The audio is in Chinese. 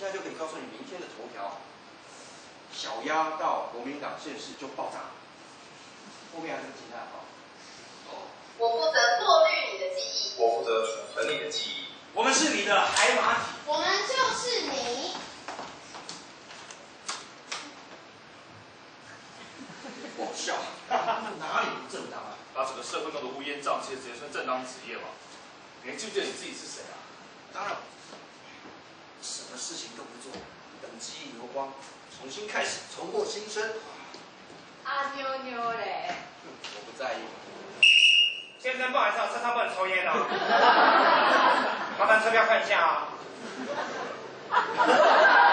现在就可以告诉你明天的头条：小鸭到国民党县市就爆炸。后面还是其他的我负责过滤你的记忆， 我负责储存你的记忆。 我们是你的海马体， 我们就是你。 不好笑，哪里不正当啊？ 把整个社会弄得乌烟瘴气，直接算正当职业吗？你还记不记得你自己是谁啊？ 当然，什么事情都不做，等记忆流光，重新开始，重获新生。 啊妞妞嘞！ 我不在意。 先生，不好意思，车上不能抽烟哦。麻烦车票看一下啊。